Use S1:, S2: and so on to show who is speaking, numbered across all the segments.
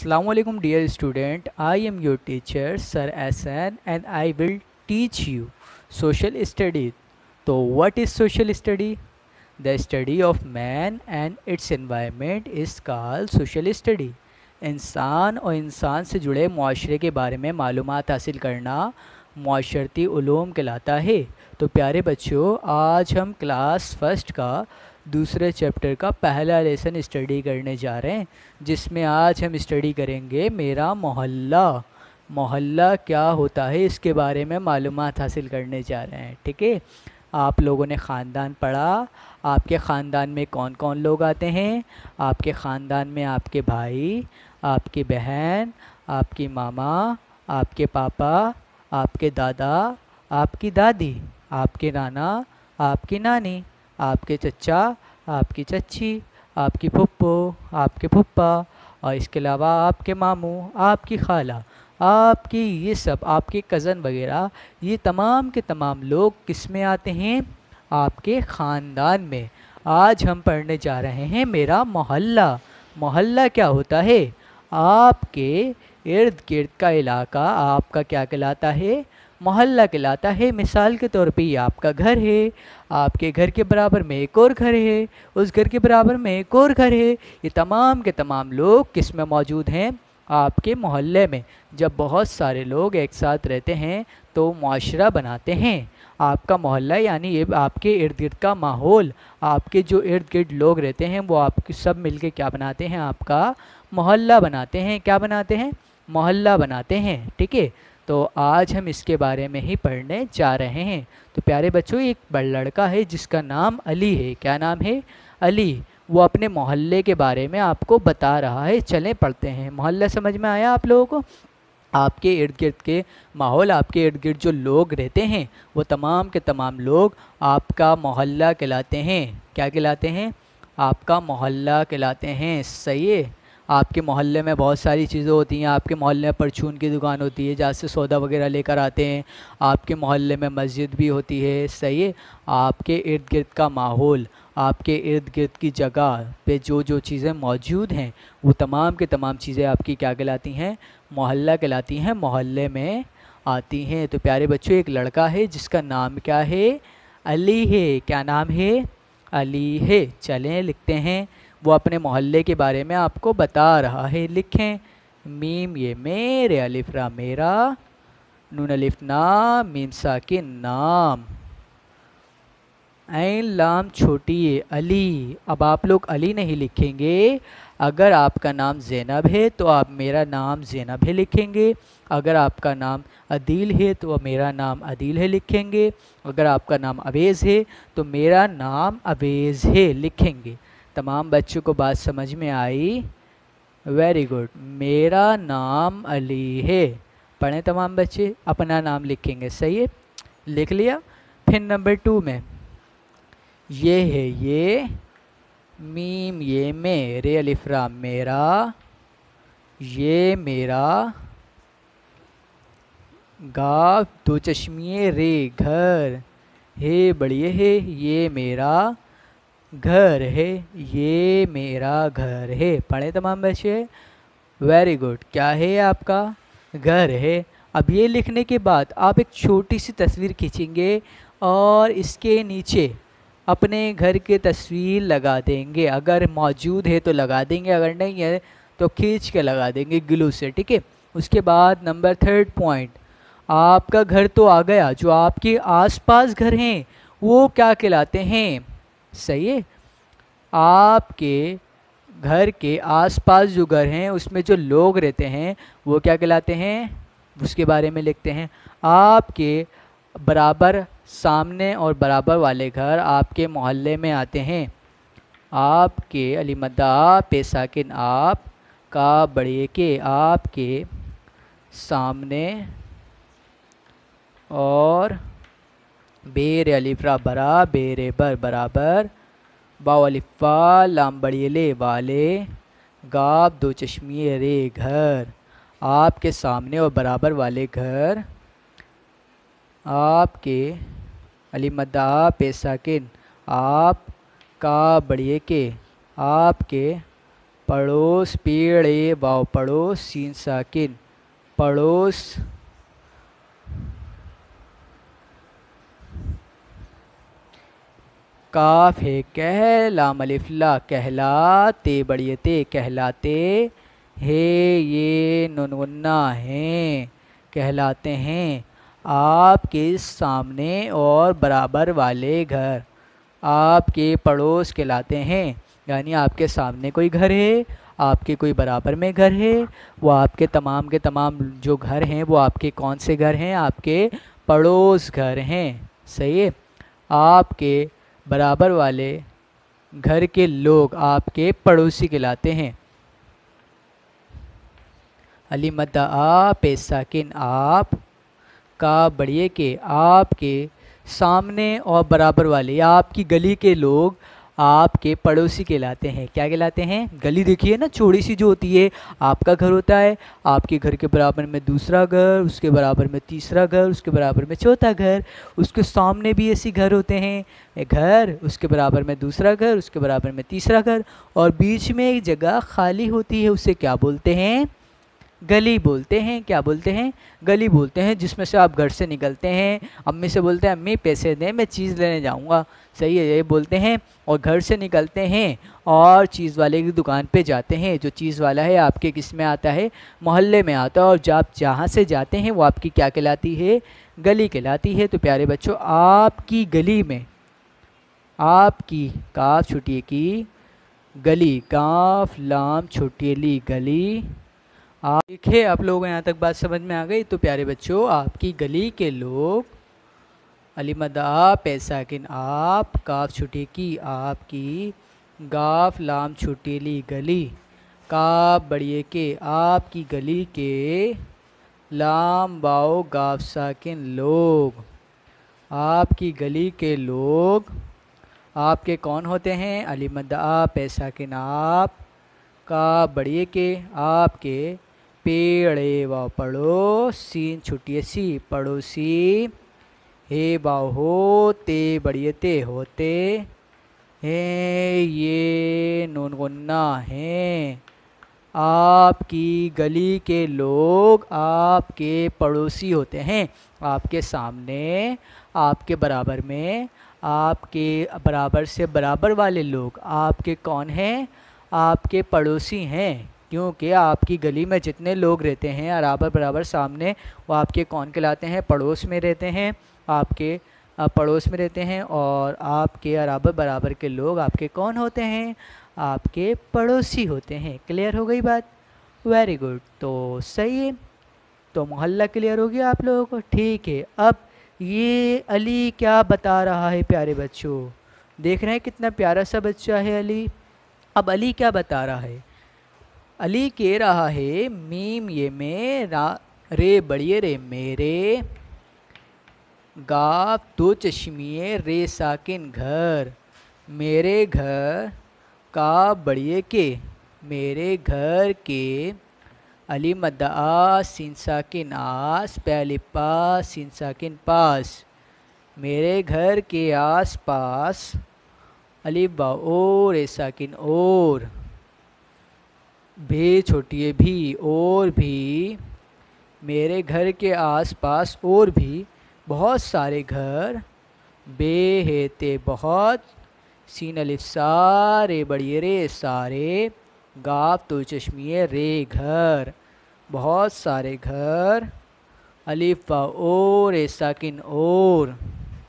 S1: Assalamualaikum dear student, I am your teacher Sir Ahsan and I will teach you social study. So what is social study? The study of man and its environment is called social study. इंसान और इंसान से जुड़े मुआशरे के बारे में मालूमात हासिल करना मुआशरती उलूम कहलाता है। तो प्यारे बच्चों, आज हम क्लास फर्स्ट का दूसरे चैप्टर का पहला लेसन स्टडी करने जा रहे हैं, जिसमें आज हम स्टडी करेंगे मेरा मोहल्ला। मोहल्ला क्या होता है इसके बारे में मालूमात हासिल करने जा रहे हैं। ठीक है, आप लोगों ने ख़ानदान पढ़ा। आपके ख़ानदान में कौन कौन लोग आते हैं? आपके ख़ानदान में आपके भाई, आपकी बहन, आपकी मामा, आपके पापा, आपके दादा, आपकी दादी, आपके नाना, आपकी नानी, आपके चचा, आपकी चच्ची, आपकी फुप्पो, आपके फुप्पा, और इसके अलावा आपके मामू, आपकी खाला, आपकी ये सब आपके कज़न वगैरह, ये तमाम के तमाम लोग किस में आते हैं? आपके ख़ानदान में। आज हम पढ़ने जा रहे हैं मेरा मोहल्ला। मोहल्ला क्या होता है? आपके इर्द गिर्द का इलाका आपका क्या कहलाता है? मोहल्ला कहलाता है। मिसाल के तौर पे ये आपका घर है, आपके घर के बराबर में एक और घर है, उस घर के बराबर में एक और घर है। ये तमाम के तमाम लोग किस में मौजूद हैं? आपके मोहल्ले में। जब बहुत सारे लोग एक साथ रहते हैं तो मुआशरा बनाते हैं। आपका मोहल्ला यानी ये आपके इर्द गिर्द का माहौल, आपके जो इर्द गिर्द लोग रहते हैं वो आपके सब मिलके क्या बनाते हैं? आपका मोहल्ला बनाते हैं। क्या बनाते हैं? मोहल्ला बनाते हैं। ठीक है, तो आज हम इसके बारे में ही पढ़ने जा रहे हैं। तो प्यारे बच्चों, एक बड़ा लड़का है जिसका नाम अली है। क्या नाम है? अली। वो अपने मोहल्ले के बारे में आपको बता रहा है। चलें पढ़ते हैं। मोहल्ला समझ में आया आप लोगों को? आपके इर्द गिर्द के माहौल, आपके इर्द गिर्द जो लोग रहते हैं वो तमाम के तमाम लोग आपका मोहल्ला कहलाते हैं। क्या कहलाते हैं? आपका मोहल्ला कहलाते हैं। सही है। आपके मोहल्ले में बहुत सारी चीज़ें होती हैं। आपके मोहल्ले में परचून की दुकान होती है जहाँ से सौदा वगैरह लेकर आते हैं। आपके मोहल्ले में मस्जिद भी होती है। सही है। आपके इर्द गिर्द का माहौल, आपके इर्द गिर्द की जगह पे जो जो चीज़ें मौजूद हैं वो तमाम के तमाम चीज़ें आपकी क्या कहलाती हैं? मोहल्ला कहलाती हैं, मोहल्ले में आती हैं। तो प्यारे बच्चों, एक लड़का है जिसका नाम क्या है? अली है। क्या नाम है? अली है। चलें लिखते हैं। वो अपने मोहल्ले के बारे में आपको बता रहा है। लिखें। मीम ये मेरे, अलिफ रा मेरा, नून अलिफ नाम, मीम साकिन नाम, ऐन लाम छोटी ये अली। अब आप लोग अली नहीं लिखेंगे। अगर आपका नाम ज़ैनब है तो आप मेरा नाम ज़ैनब है लिखेंगे। अगर आपका नाम अदील है तो मेरा नाम अदील है लिखेंगे। अगर आपका नाम अवेज़ है तो मेरा नाम अवेज़ है लिखेंगे। तमाम बच्चों को बात समझ में आई? Very good. मेरा नाम अली है। पढ़ें तमाम बच्चे, अपना नाम लिखेंगे। सही है, लिख लिया। फिर नंबर 2 में ये है ये, मीम ये मेरे, अलिफ रा मेरा, ये मेरा, गाफ दो चश्मिए रे घर, हे बढ़िए है, ये मेरा घर है, ये मेरा घर है। पढ़े तमाम बच्चे? Very good. क्या है? आपका घर है। अब ये लिखने के बाद आप एक छोटी सी तस्वीर खींचेंगे और इसके नीचे अपने घर की तस्वीर लगा देंगे। अगर मौजूद है तो लगा देंगे, अगर नहीं है तो खींच के लगा देंगे ग्लू से। ठीक है। उसके बाद नंबर 3 पॉइंट, आपका घर तो आ गया, जो आपके आसपास घर हैं वो क्या कहलाते हैं? सही है। आपके घर के आसपास जो घर हैं उसमें जो लोग रहते हैं वो क्या कहलाते हैं? उसके बारे में लिखते हैं। आपके बराबर सामने और बराबर वाले घर आपके मोहल्ले में आते हैं। आपके अलीमदा पेसाकिन आप, का बड़े के आपके सामने, और बेर अलिफ्रा बरा, बेरे बर बराबर, बावलिफ़ा लाम बड़ियले वाले, गाब दो चश्मिए रे घर, आपके सामने और बराबर वाले घर। आपके अलीमदा पेसाकिन आप, का बढ़िए के आपके पड़ोस, पेड़ ए वाव पड़ोस, सीन साकिन पड़ोस। काफ है कह, लाम अलिफ ला कहलाते, बड़िए ते कहलाते, हे ये नुन गुन्ना हैं कहलाते हैं। आपके सामने और बराबर वाले घर आपके पड़ोस कहलाते हैं। यानी आपके सामने कोई घर है, आपके कोई बराबर में घर है, वो आपके तमाम के तमाम जो घर हैं वो आपके कौन से घर हैं? आपके पड़ोस घर हैं। सही है। आपके बराबर वाले घर के लोग आपके पड़ोसी कहलाते हैं। अली मद्दा आ पैसा किन आप का बढ़िए के आपके सामने और बराबर वाले या आपकी गली के लोग आपके पड़ोसी कहलाते हैं। क्या कहलाते हैं? गली देखिए ना, चौड़ी सी जो होती है, आपका घर होता है, आपके घर के बराबर में दूसरा घर, उसके बराबर में तीसरा घर, उसके बराबर में चौथा घर, उसके सामने भी ऐसे घर होते हैं, एक घर, उसके बराबर में दूसरा घर, उसके बराबर में तीसरा घर, और बीच में एक जगह खाली होती है, उसे क्या बोलते हैं? गली बोलते हैं। क्या बोलते हैं? गली बोलते हैं। जिसमें से आप घर से निकलते हैं, अम्मी से बोलते हैं अम्मी पैसे दें मैं चीज़ लेने जाऊंगा, सही है, ये बोलते हैं, और घर से निकलते हैं और चीज़ वाले की दुकान पे जाते हैं। जो चीज़ वाला है आपके किस में आता है? मोहल्ले में आता है। और जब जहाँ से जाते हैं वो आपकी क्या कहलाती है? गली कहलाती है। तो प्यारे बच्चों, आपकी गली में, आपकी काफ छुटिए की गली, काफ लाम छुटिए ली गली। आप देखिए, आप लोगों को यहाँ तक बात समझ में आ गई? तो प्यारे बच्चों, आपकी गली के लोग, अलीमदा पैसा किन आप, काफ छुटी की आपकी, गाफ लाम छुटी ली गली, काफ बढ़िए के आपकी गली के, लाम बाओ गाफ साकिन लोग, आपकी गली के लोग आपके कौन होते हैं? अलीमदा पैसा किन आप का बढ़िए के आपके, पेड़े व पड़ोस, सीन छुटिए सी पड़ोसी, हे बाव होते बढ़िए ते होते, हे ये नून गुन्ना हैं। आपकी गली के लोग आपके पड़ोसी होते हैं। आपके सामने, आपके बराबर में, आपके बराबर से बराबर वाले लोग आपके कौन हैं? आपके पड़ोसी हैं। क्योंकि आपकी गली में जितने लोग रहते हैं बराबर बराबर सामने, वो आपके कौन कहलाते हैं? पड़ोस में रहते हैं। आपके पड़ोस में रहते हैं, और आपके बराबर बराबर के लोग आपके कौन होते हैं? आपके पड़ोसी होते हैं। क्लियर हो गई बात? Very good. तो सही है। तो मोहल्ला क्लियर हो गया आप लोगों को? ठीक है। अब ये अली क्या बता रहा है प्यारे बच्चों? देख रहे हैं कितना प्यारा सा बच्चा है अली। अब अली क्या बता रहा है? अली कह रहा है, मीम ये मेरा, रे बढ़िए रे मेरे, गाफ दो चश्मिए, रे साकिन घर, मेरे घर, का बढ़िए के मेरे घर के, अली मद्दा सीन साकिन आस, पहले पास सीन साकिन पास, मेरे घर के आस पास, अली बा और रे साकिन और, भी छोटिए भी और भी, मेरे घर के आसपास और भी बहुत सारे घर, बे हेते बहुत, सीन अलिफ सारे बढ़िए रे सारे, गाफ तो चश्मिए रे घर, बहुत सारे घर, अलिफ व और रे साकिन और,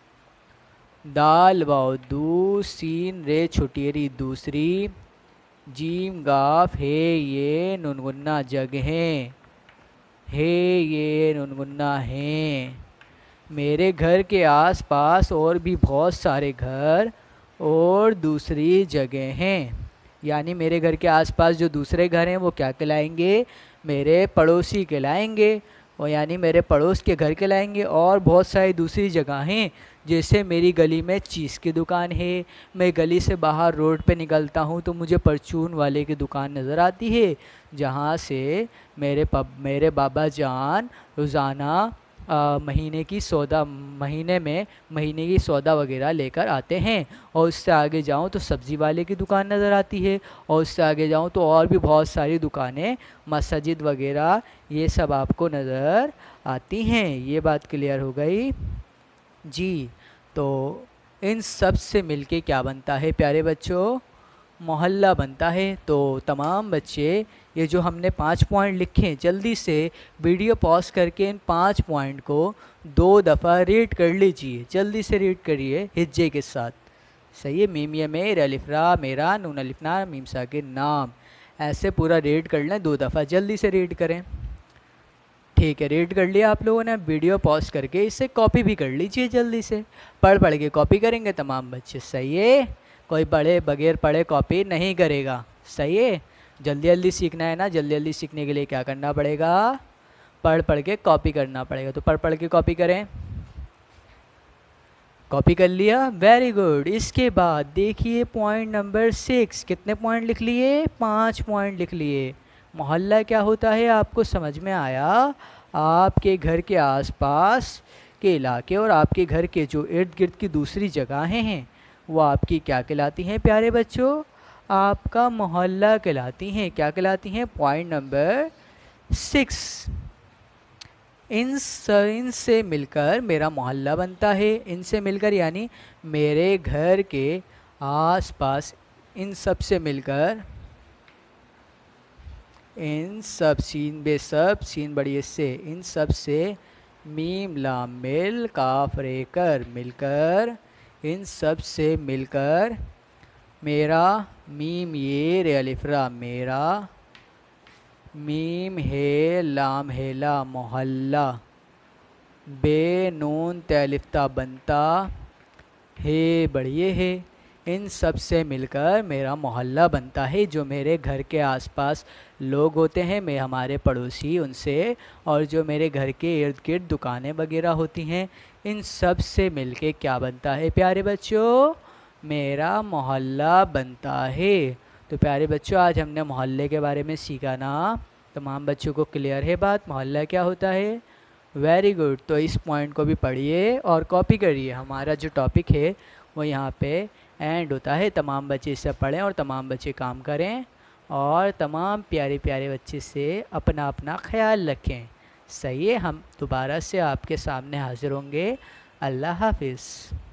S1: दाल वाओ दू, सीन रे छुटियरी दूसरी, जीम गाफ हे ये नुनगुन्ना जगहें, हे ये नुनगुन्ना हैं। मेरे घर के आसपास और भी बहुत सारे घर और दूसरी जगह हैं। यानी मेरे घर के आसपास जो दूसरे घर हैं वो क्या कहलाएंगे? मेरे पड़ोसी कहलाएंगे। और यानी मेरे पड़ोस के घर कहलाएंगे। और बहुत सारी दूसरी जगहें, जैसे मेरी गली में चीज़ की दुकान है, मैं गली से बाहर रोड पे निकलता हूँ तो मुझे परचून वाले की दुकान नज़र आती है, जहाँ से मेरे बाबा जान रोज़ाना महीने की सौदा वगैरह लेकर आते हैं। और उससे आगे जाऊँ तो सब्ज़ी वाले की दुकान नज़र आती है, और उससे आगे जाऊँ तो और भी बहुत सारी दुकानें, मस्जिद वगैरह, ये सब आपको नज़र आती हैं। ये बात क्लियर हो गई जी। तो इन सब से मिलके क्या बनता है प्यारे बच्चों? मोहल्ला बनता है। तो तमाम बच्चे, ये जो हमने 5 पॉइंट लिखे हैं, जल्दी से वीडियो पॉज करके इन 5 पॉइंट को 2 दफ़ा रीड कर लीजिए। जल्दी से रीड करिए हिज्जे के साथ। सही है? मीम ये मेर, अलिफ रा मेरा, नून अलिफ ना, मीम साकिन नाम। ऐसे पूरा रीड कर लें 2 दफ़ा। जल्दी से रीड करें। ठीक है, रीड कर लिया आप लोगों ने। वीडियो पॉज करके इसे कॉपी भी कर लीजिए जल्दी से। पढ़ पढ़ के कॉपी करेंगे तमाम बच्चे। सही है? कोई पढ़े बगैर पढ़े कॉपी नहीं करेगा। सही है? जल्दी जल्दी सीखना है ना। जल्दी जल्दी सीखने के लिए क्या करना पड़ेगा? पढ़ पढ़ के कॉपी करना पड़ेगा। तो पढ़ पढ़ के कॉपी करें। कॉपी कर लिया? Very good. इसके बाद देखिए पॉइंट नंबर 6। कितने पॉइंट लिख लिए? 5 पॉइंट लिख लिए। मोहल्ला क्या होता है आपको समझ में आया? आपके घर के आसपास के इलाके और आपके घर के जो इर्द गिर्द की दूसरी जगहें हैं, वो आपकी क्या कहलाती हैं प्यारे बच्चों? आपका मोहल्ला कहलाती हैं। क्या कहलाती हैं? Point number 6। इनसे मिलकर मेरा मोहल्ला बनता है। इनसे मिलकर यानी मेरे घर के आसपास, इन सब से मिलकर, इन सब, सीन बे सब, सीन बड़ी से, इन सब से, मीम लाम मिल काफ रेकर मिलकर, इन सब से मिलकर मेरा, मीम ये रे अलिफ्रा मेरा, मीम हे लाम हेला मोहल्ला, बे नून तैलिफ्ता बनता, हे बढ़िए है। इन सब से मिलकर मेरा मोहल्ला बनता है। जो मेरे घर के आसपास लोग होते हैं, मैं हमारे पड़ोसी, उनसे, और जो मेरे घर के इर्द गिर्द दुकानें वगैरह होती हैं, इन सब से मिलके क्या बनता है प्यारे बच्चों? मेरा मोहल्ला बनता है। तो प्यारे बच्चों, आज हमने मोहल्ले के बारे में सीखा ना। तमाम बच्चों को क्लियर है बात? मोहल्ला क्या होता है? Very good. तो इस पॉइंट को भी पढ़िए और कॉपी करिए। हमारा जो टॉपिक है वो यहाँ पे एंड होता है। तमाम बच्चे इसे पढ़ें और तमाम बच्चे काम करें, और तमाम प्यारे प्यारे बच्चे से अपना अपना ख्याल रखें। सही है? हम दोबारा से आपके सामने हाजिर होंगे। अल्लाह हाफिज़।